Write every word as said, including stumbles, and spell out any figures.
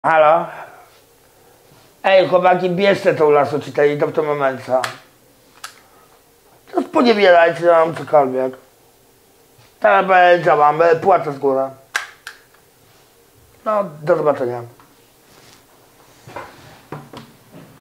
Halo? Ej, chłopaki, bierzcie tą lasoczytę i to w tym momencie. To sponiewierajcie nam cokolwiek. Teraz działam, płacę z góry. No, do zobaczenia.